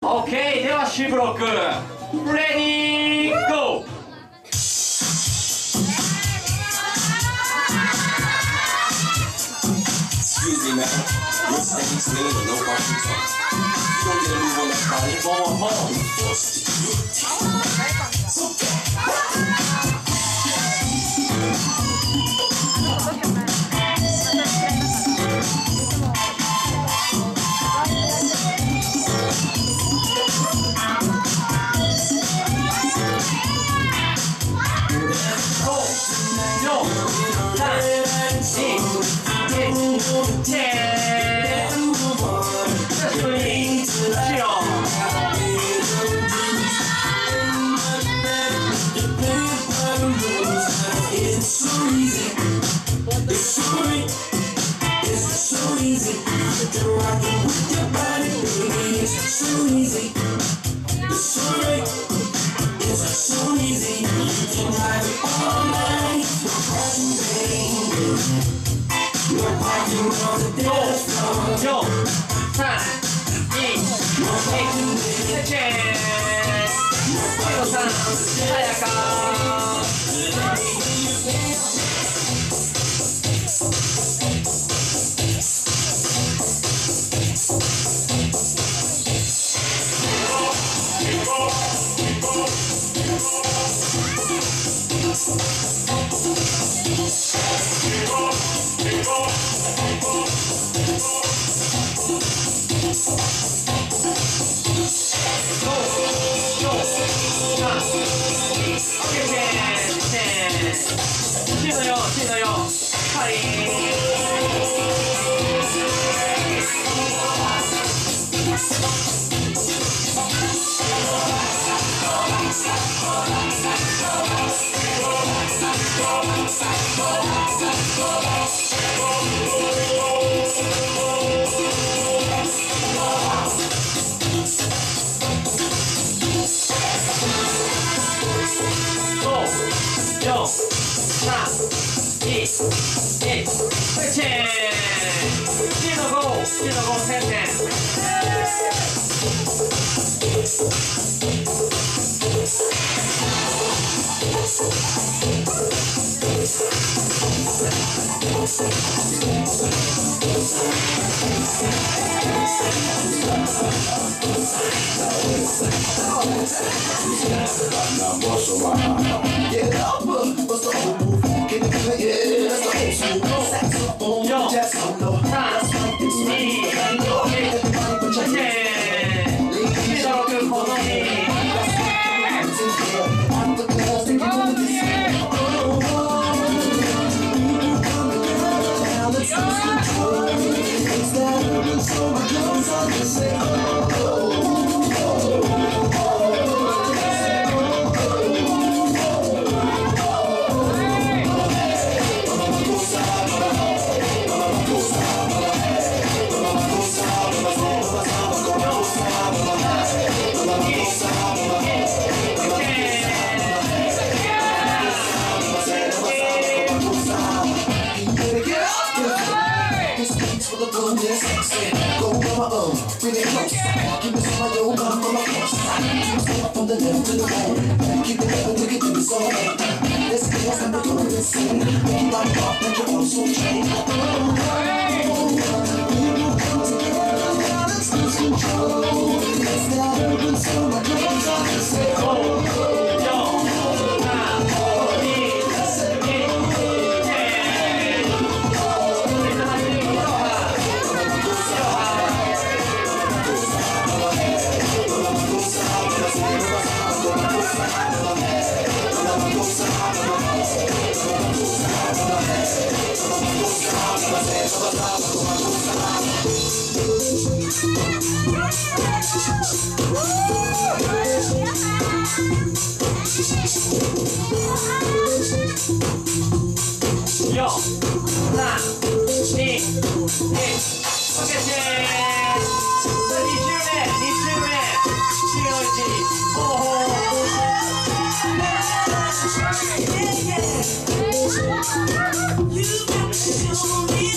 OK では C ブロックレディーゴー。 Excuse me, man. Your statements clean and no parking time. You don't get a move on that body. Going home. So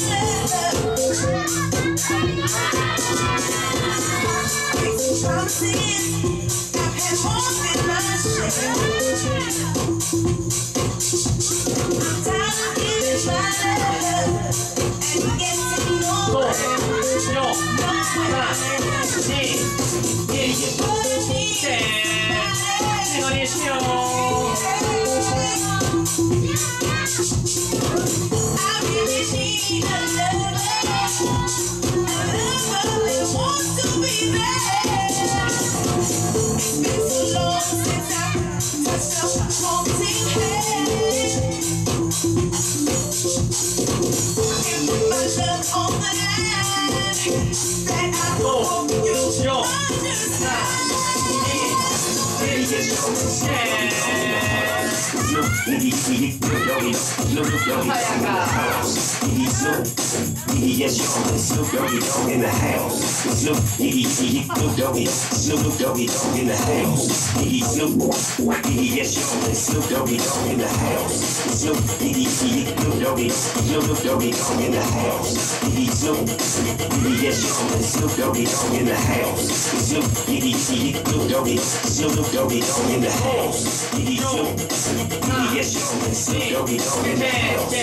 I'm Snoop Doggy Dogg in the house. Snoop Doggy Doggy Snoop Doggy Dogg in the house. Snoop yes yo, Snoop Doggy Dogg in the house. Snoop Doggy Dogg in the house. Snoop yes yo, Snoop Doggy Dogg in the house. Snoop Doggy Dogg in the house. Snoop yes yo, Snoop Doggy Dogg in the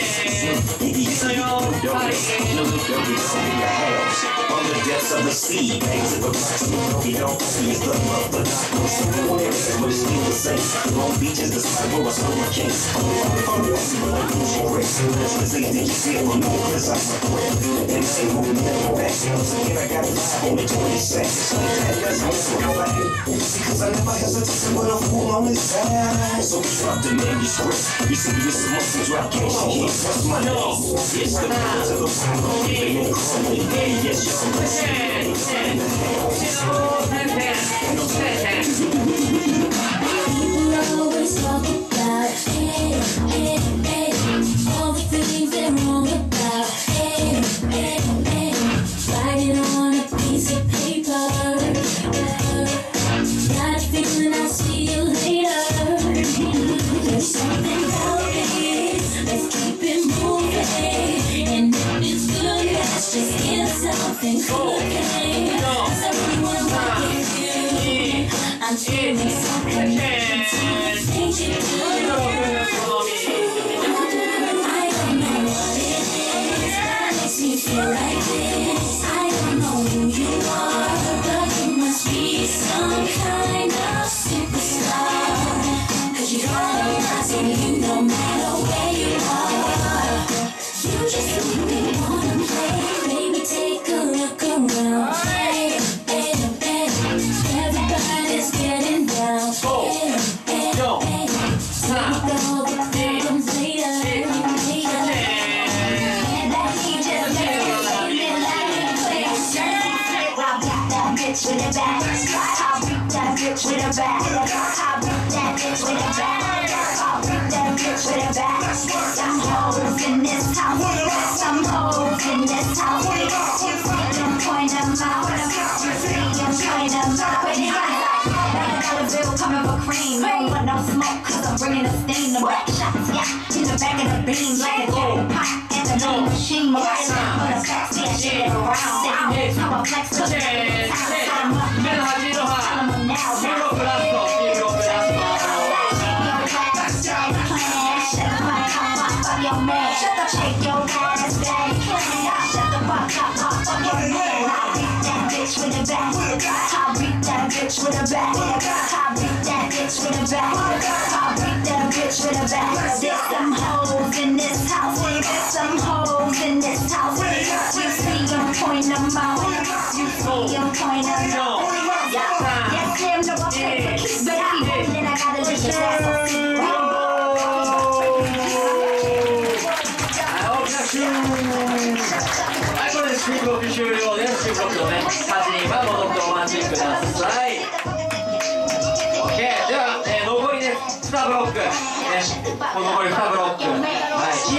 house. Snoop Doggy Dogg in the house. On the depths of the sea, bangs of a Snoop Doggy Dogg. He is the love, but not the same. What is he to say? Long Beach is the spot where I saw my king. Let's say that you feel on me, cause I'm a friend. And I ain't holding never back. Once again, I got a vibe on the 20 seconds. That's how it's going back. Because I never hesitate when I'm full on this side. So we dropped the manuscript. You see, this is months to drop cash. You can't trust my name. It's the man to the phone. They ain't calling me. Yes, you're People always talk about, hey, hey, hey, all the things they're wrong about, hey, hey, hey, write it on a piece of paper, got a feeling I'll see you later, there's something about it, let's keep it moving, and if it's good, let's just get something cooking, 'cause I really wanna rock with you, I'm feeling something. Feel like this. I don't know who you are, but you must be some kind of superstar. 'Cause you got a you no matter where you are. You just really wanna play. Baby, take a look around. Hey, hey, hey. Everybody's getting down. Hey, hey, hey. Take all the problems later. With a bag, I'll beat that bitch with a bag. I'll beat that bitch with a bag. I'll beat that bitch with a bag. Some hoes in this house. Some hoes in this house. You see them point them out. You see them point them out. $1 coming for cream. You don't want no smoke 'cause I'm bringing the steam. The black shots, yeah, in the back of the beam. Like a cat pop in the new machine. Right now, for the facts, yeah, shit around. I'm a flex to the Shut up, shake your ass, baby. Shut the fuck up, fuck your man. I'll beat that bitch with a bat. I'll beat that bitch with a bat. I'll beat that bitch with a bat. I'll beat that bitch with a bat. There's some hoes in this house. There's some hoes in this house. You see them point them out. You see them point them out. Yes, him, no, I'm playing for keeps, baby. Then I gotta lick his ass. はい、これでC ブロック終了です。C ブロックのね、端には戻ってお待ちください。OK、では、残りね、2ブロック、ね、残り2ブロック。